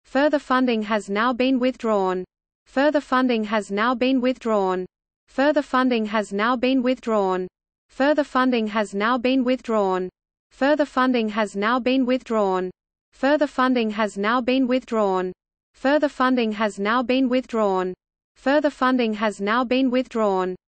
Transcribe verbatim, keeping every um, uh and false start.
Further funding has now been withdrawn. Further funding has now been withdrawn. Further funding has now been withdrawn. Further funding has now been withdrawn. Further funding has now been withdrawn. Further funding has now been withdrawn. Further funding has now been withdrawn. Further funding has now been withdrawn.